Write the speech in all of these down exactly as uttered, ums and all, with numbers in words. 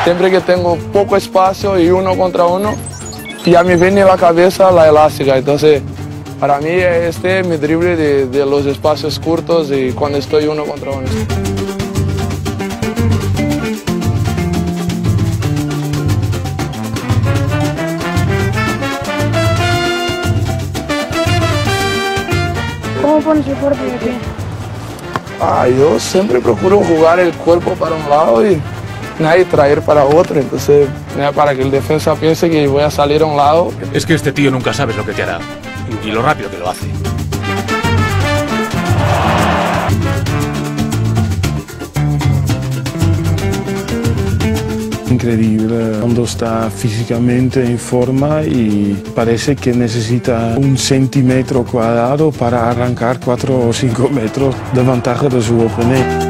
Siempre que tengo poco espacio y uno contra uno, ya me viene a la cabeza la elástica. Entonces, para mí este es mi drible de, de los espacios cortos y cuando estoy uno contra uno. ¿Cómo pones el cuerpo de pie? Ah, yo siempre procuro jugar el cuerpo para un lado y, y traer para otro. Entonces, para que el defensa piense que voy a salir a un lado. Es que este tío nunca sabes lo que te hará y lo rápido que lo hace. Increíble cuando está físicamente en forma y parece que necesita un centímetro cuadrado para arrancar cuatro o cinco metros de ventaja de su oponente.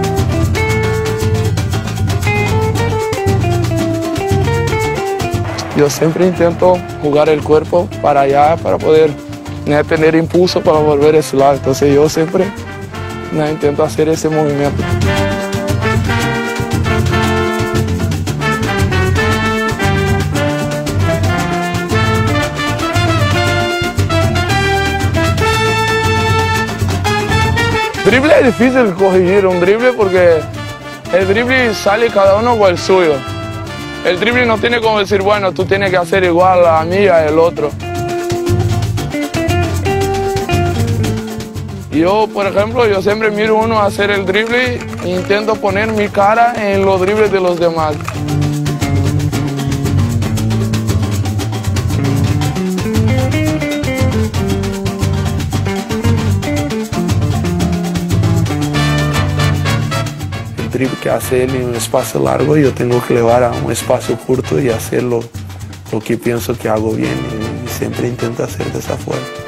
Yo siempre intento jugar el cuerpo para allá, para poder ¿no? tener impulso para volver a ese lado. Entonces yo siempre ¿no? intento hacer ese movimiento. Drible es difícil corregir un drible porque el drible sale cada uno con el suyo. El drible no tiene como decir, bueno, tú tienes que hacer igual a mí y a el otro. Yo, por ejemplo, yo siempre miro uno a hacer el drible e intento poner mi cara en los dribles de los demás. El drible que hace él en un espacio largo, yo tengo que llevar a un espacio corto y hacer lo, lo que pienso que hago bien. Y siempre intento hacer de esa forma.